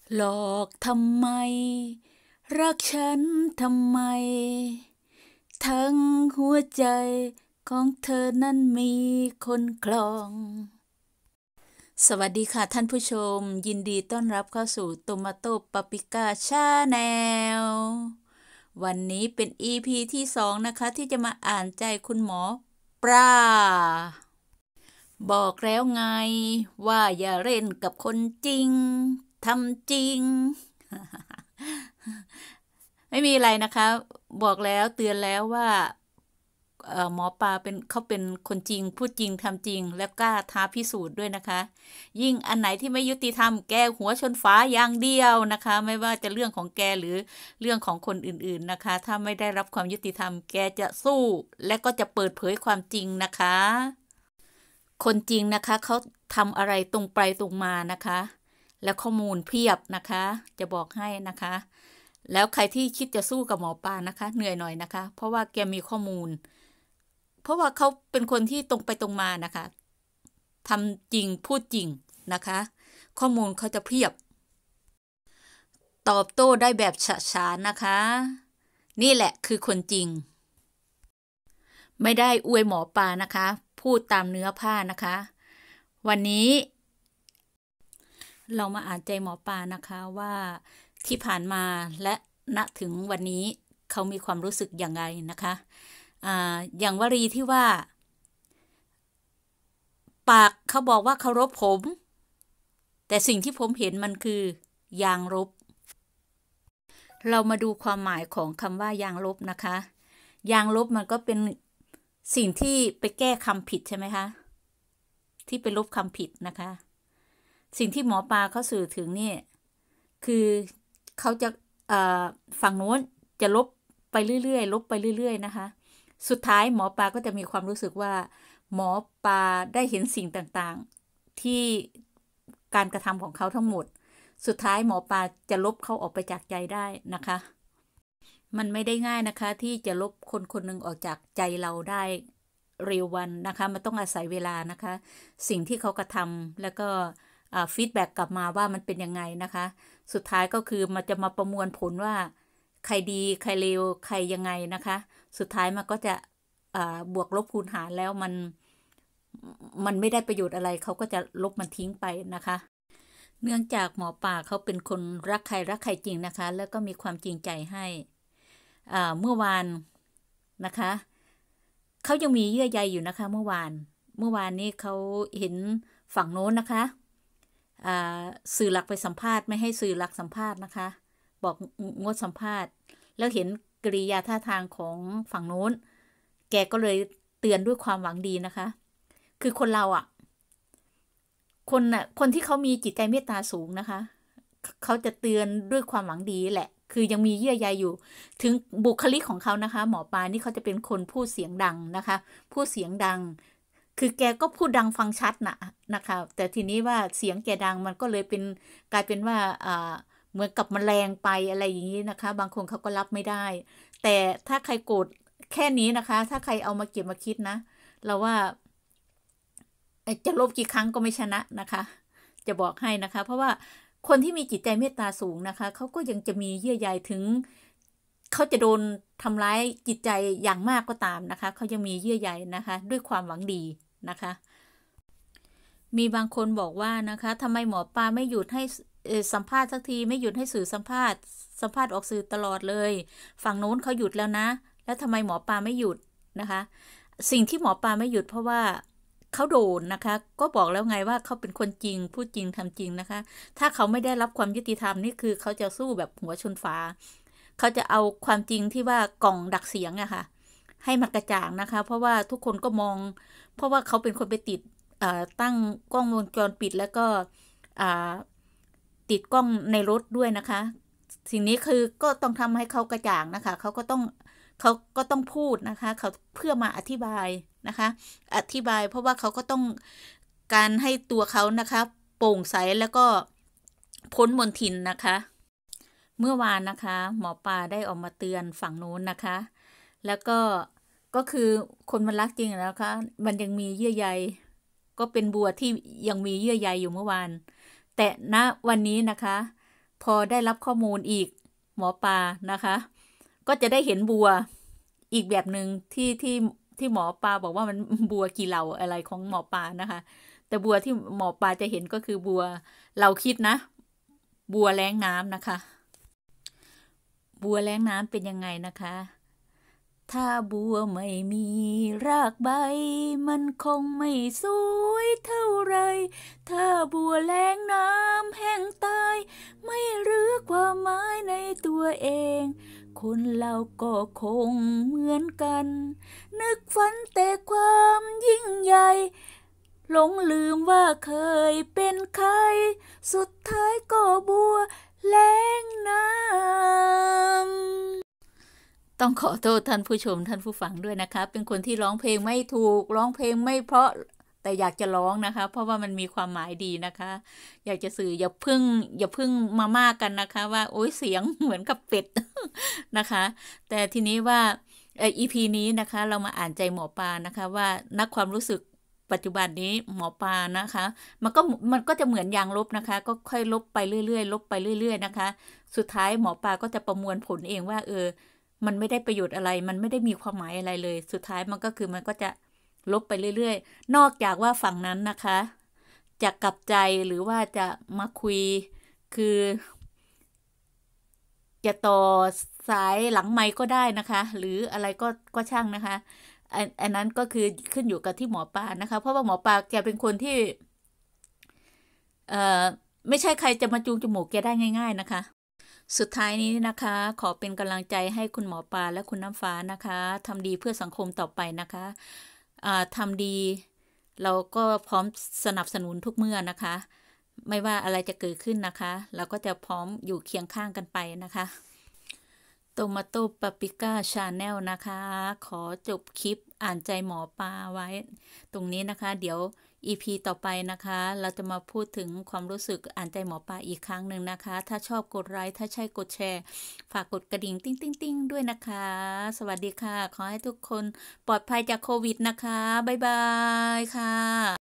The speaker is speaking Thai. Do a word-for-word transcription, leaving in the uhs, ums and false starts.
หลอกทำไมรักฉันทำไมทั้งหัวใจของเธอนั้นมีคนคลองสวัสดีค่ะท่านผู้ชมยินดีต้อนรับเข้าสู่โตมาโต้ปาปริก้าชาแนลวันนี้เป็น อี พี ที่สองนะคะที่จะมาอ่านใจคุณหมอปลาบอกแล้วไงว่าอย่าเล่นกับคนจริงทำจริง ไม่มีอะไรนะคะบอกแล้วเตือนแล้วว่าหมอปลาเป็นเขาเป็นคนจริงพูดจริงทำจริงแล้วกล้าท้าพิสูจน์ด้วยนะคะยิ่งอันไหนที่ไม่ยุติธรรมแกหัวชนฝาอย่างเดียวนะคะไม่ว่าจะเรื่องของแกหรือเรื่องของคนอื่นๆนะคะถ้าไม่ได้รับความยุติธรรมแกจะสู้และก็จะเปิดเผยความจริงนะคะคนจริงนะคะเขาทำอะไรตรงไปตรงมานะคะแล้วข้อมูลเพียบนะคะจะบอกให้นะคะแล้วใครที่คิดจะสู้กับหมอปลานะคะเหนื่อยหน่อยนะคะเพราะว่าแกมีข้อมูลเพราะว่าเขาเป็นคนที่ตรงไปตรงมานะคะทำจริงพูดจริงนะคะข้อมูลเขาจะเพียบตอบโต้ได้แบบฉะฉานนะคะนี่แหละคือคนจริงไม่ได้อวยหมอปลานะคะพูดตามเนื้อผ้านะคะวันนี้เรามาอ่านใจหมอปลานะคะว่าที่ผ่านมาและณถึงวันนี้เขามีความรู้สึกอย่างไรนะคะอ่าอย่างวลีที่ว่าปากเขาบอกว่าเคารพผมแต่สิ่งที่ผมเห็นมันคือยางลบเรามาดูความหมายของคำว่ายางลบนะคะยางลบมันก็เป็นสิ่งที่ไปแก้คำผิดใช่ไหมคะที่ไปลบคำผิดนะคะสิ่งที่หมอปลาเขาสื่อถึงนี่คือเขาจะฝั่งโน้นจะลบไปเรื่อยๆลบไปเรื่อยๆนะคะสุดท้ายหมอปลาก็จะมีความรู้สึกว่าหมอปลาได้เห็นสิ่งต่างๆที่การกระทำของเขาทั้งหมดสุดท้ายหมอปลาจะลบเขาออกไปจากใจได้นะคะมันไม่ได้ง่ายนะคะที่จะลบคนคนหนึ่งออกจากใจเราได้เร็ววันนะคะมันต้องอาศัยเวลานะคะสิ่งที่เขากระทำแล้วก็ฟีดแบ็กกลับมาว่ามันเป็นยังไงนะคะสุดท้ายก็คือมันจะมาประมวลผลว่าใครดีใครเลวใครยังไงนะคะสุดท้ายมันก็จะบวกลบคูณหารแล้วมันมันไม่ได้ประโยชน์อะไรเขาก็จะลบมันทิ้งไปนะคะเนื่องจากหมอป่าเขาเป็นคนรักใครรักใครจริงนะคะแล้วก็มีความจริงใจให้เมื่อวานนะคะเขายังมีเยื่อใยอยู่นะคะเมื่อวานเมื่อวานนี้เขาเห็นฝั่งโน้นนะคะสื่อหลักไปสัมภาษณ์ไม่ให้สื่อหลักสัมภาษณ์นะคะบอกงดสัมภาษณ์แล้วเห็นกริยาท่าทางของฝั่งโน้นแกก็เลยเตือนด้วยความหวังดีนะคะคือคนเราอ่ะคนน่ะคนที่เขามีจิตใจเมตตาสูงนะคะเขาจะเตือนด้วยความหวังดีแหละคือยังมีเยื่อใยอยู่ถึงบุคลิกของเขานะคะหมอปลานี่เขาจะเป็นคนพูดเสียงดังนะคะพูดเสียงดังคือแกก็พูดดังฟังชัดนะนะคะแต่ทีนี้ว่าเสียงแกดังมันก็เลยเป็นกลายเป็นว่าอ่าเหมือนกับแมลงไปอะไรอย่างนี้นะคะบางคนเขาก็รับไม่ได้แต่ถ้าใครโกรธแค่นี้นะคะถ้าใครเอามาเก็บมาคิดนะเราว่าจะลบกี่ครั้งก็ไม่ชนะนะคะจะบอกให้นะคะเพราะว่าคนที่มีจิตใจเมตตาสูงนะคะเขาก็ยังจะมีเยื่อใยถึงเขาจะโดนทำร้ายจิตใจอย่างมากก็ตามนะคะเขายังมีเยื่อใยนะคะด้วยความหวังดีนะคะมีบางคนบอกว่านะคะทำไมหมอปลาไม่หยุดให้สัมภาษณ์สักทีไม่หยุดให้สื่อสัมภาษณ์สัมภาษณ์ออกสื่อตลอดเลยฝั่งโน้นเขาหยุดแล้วนะแล้วทำไมหมอปลาไม่หยุดนะคะสิ่งที่หมอปลาไม่หยุดเพราะว่าเขาโดนนะคะก็บอกแล้วไงว่าเขาเป็นคนจริงพูดจริงทำจริงนะคะถ้าเขาไม่ได้รับความยุติธรรมนี่คือเขาจะสู้แบบหัวชนฝาเขาจะเอาความจริงที่ว่ากล่องดักเสียงอะค่ะให้มันกระจ่างนะคะเพราะว่าทุกคนก็มองเพราะว่าเขาเป็นคนไปติดตั้งกล้องวงจรปิดแล้วก็ติดกล้องในรถด้วยนะคะสิ่งนี้คือก็ต้องทำให้เขากระจ่างนะคะเขาก็ต้องเขาก็ต้องพูดนะคะเขาเพื่อมาอธิบายนะคะอธิบายเพราะว่าเขาก็ต้องการให้ตัวเขานะคะโปร่งใสแล้วก็พ้นมลทินนะคะเมื่อวานนะคะหมอปลาได้ออกมาเตือนฝั่งโน้นนะคะแล้วก็ก็คือคนมันรักจริงแล้วคะมันยังมีเยื่อใยก็เป็นบัวที่ยังมีเยื่อใยอยู่เมื่อวานแต่ณวันนี้นะคะพอได้รับข้อมูลอีกหมอปลานะคะ ก็จะได้เห็นบัวอีกแบบหนึ่งที่ที่ที่หมอปลาบอกว่ามันบัวกี่เหล่าอะไรของหมอปลานะคะ แต่บัวที่หมอปลาจะเห็นก็คือบัวเราคิดนะ บัวแล้งน้ำนะคะ บัวแล้งน้ำเป็นยังไงนะคะ ถ้าบัวไม่มีรากใบมันคงไม่สวยเท่าไรถ้าบัวแล้งน้ำแห้งตายไม่รู้ความหมายในตัวเองคนเราก็คงเหมือนกันนึกฝันแต่ความยิ่งใหญ่หลงลืมว่าเคยเป็นใครสุดท้ายก็บัวแล้งน้ำต้องขอโทษท่านผู้ชมท่านผู้ฟังด้วยนะคะเป็นคนที่ร้องเพลงไม่ถูกร้องเพลงไม่เพราะแต่อยากจะร้องนะคะเพราะว่ามันมีความหมายดีนะคะอยากจะสื่ออย่าพึ่งอย่าพึ่งมามากกันนะคะว่าโอ๊ยเสียงเหมือนกับเป็ด นะคะแต่ทีนี้ว่าเอ่อ อี พี นี้นะคะเรามาอ่านใจหมอปลานะคะว่านักความรู้สึกปัจจุบันนี้หมอปลานะคะมันก็มันก็จะเหมือนยางลบนะคะก็ค่อยลบไปเรื่อยๆลบไปเรื่อยๆนะคะสุดท้ายหมอปลาก็จะประมวลผลเองว่าเออมันไม่ได้ประโยชน์อะไรมันไม่ได้มีความหมายอะไรเลยสุดท้ายมันก็คือมันก็จะลบไปเรื่อยๆนอกจากว่าฝั่งนั้นนะคะจะกลับใจหรือว่าจะมาคุยคือจะต่อสายหลังไมค์ก็ได้นะคะหรืออะไรก็ก็ช่างนะคะอันอันนั้นก็คือขึ้นอยู่กับที่หมอปลานะคะเพราะว่าหมอปลาแกเป็นคนที่เอ่อไม่ใช่ใครจะมาจูงจมูกแกได้ง่ายๆนะคะสุดท้ายนี้นะคะขอเป็นกำลังใจให้คุณหมอปลาและคุณน้ำฟ้านะคะทำดีเพื่อสังคมต่อไปนะคะอ่าทำดีเราก็พร้อมสนับสนุนทุกเมื่อนะคะไม่ว่าอะไรจะเกิดขึ้นนะคะเราก็จะพร้อมอยู่เคียงข้างกันไปนะคะโตมาโตปาปิก้าชาแนลนะคะขอจบคลิปอ่านใจหมอปลาไว้ตรงนี้นะคะเดี๋ยว อี พี ต่อไปนะคะเราจะมาพูดถึงความรู้สึกอ่านใจหมอปลาอีกครั้งหนึ่งนะคะถ้าชอบกดไลค์ถ้าใช่กดแชร์ฝากกดกระดิ่งติ้งติ้งติ้งด้วยนะคะสวัสดีค่ะขอให้ทุกคนปลอดภัยจากโควิดนะคะบ๊ายบายค่ะ